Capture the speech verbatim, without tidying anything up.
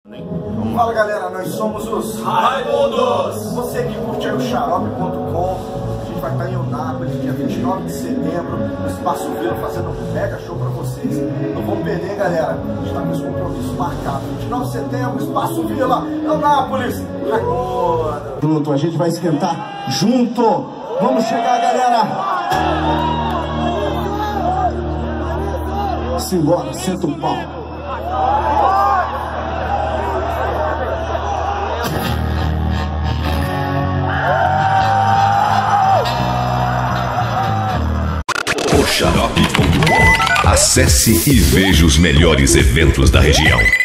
Fala galera, nós somos os Raimundos! Você que curte aí o xarope ponto com, a gente vai estar em Eunápolis, dia vinte e nove de setembro, no Espaço Vila, fazendo um mega show pra vocês. Não vamos perder, galera, a gente tá com os compromissos marcados. vinte e nove de setembro, Espaço Vila, Eunápolis, Raimundo! Junto, a gente vai esquentar junto! Vamos chegar, galera! Simbora, senta o pau! o xarope ponto com. Acesse e veja os melhores eventos da região.